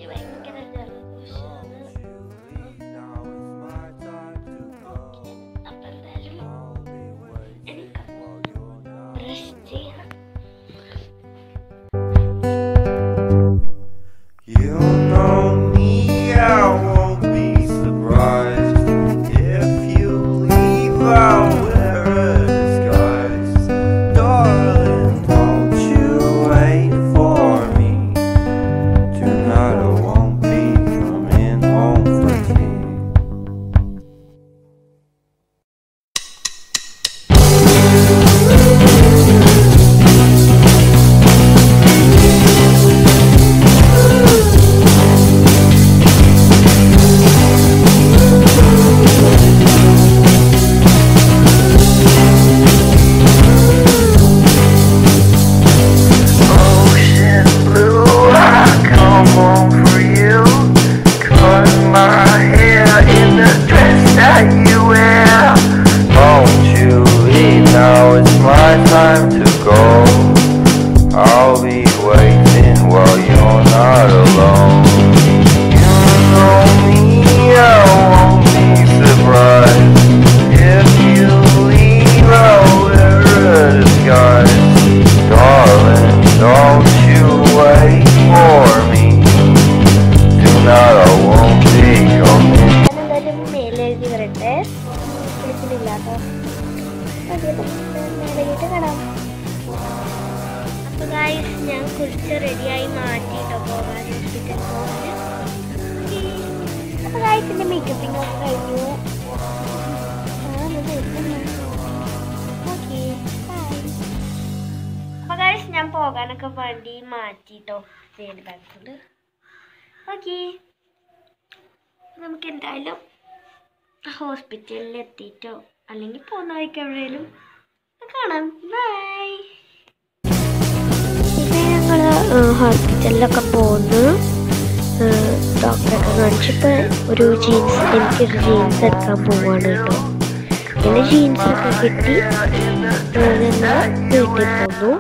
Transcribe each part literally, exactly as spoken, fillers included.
പോകാനൊക്കെ വേണ്ടി മാറ്റിട്ടോ ബാഗുണ്ട്. ഓക്കെ, നമുക്ക് എന്തായാലും ഹോസ്പിറ്റലിൽ എത്തിയിട്ടോ അല്ലെങ്കിൽ പോകുന്ന വഴിക്ക് എവിടെയെങ്കിലും കാണാം. ബൈ. പിന്നെ ഞങ്ങൾ ഹോസ്പിറ്റലിലൊക്കെ പോകുന്നു, ഡോക്ടറൊക്കെ കാണിച്ചപ്പോൾ ഒരു ജീൻസ് എനിക്കൊരു ജീൻസ് എടുക്കാൻ പോവാണ് കേട്ടോ. പിന്നെ ജീൻസൊക്കെ കിട്ടി ഞങ്ങൾ വീട്ടിൽ പോന്നു.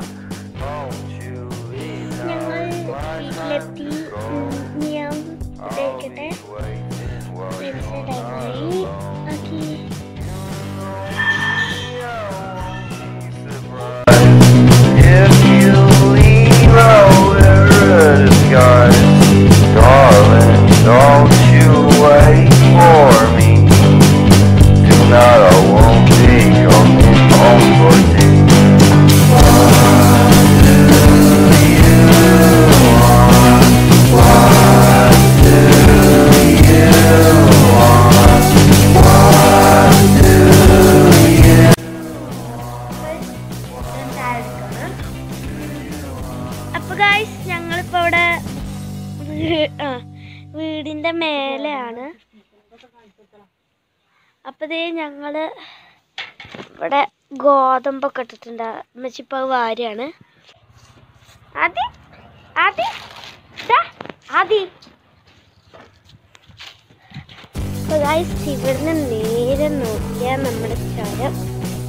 ഞങ്ങളിപ്പോ ഇവിടെ വീടിന്റെ മേലെയാണ്. അപ്പതേ ഞങ്ങള് ഇവിടെ ഗോതമ്പൊക്കെ ഇട്ടിട്ടുണ്ട്. അമ്മച്ചിപ്പോ വാരിയാണ്. ആദി ആദി ആദി ഇവിടുന്ന് നേരെ നോക്കിയാൽ നമ്മുടെ സ്ഥലം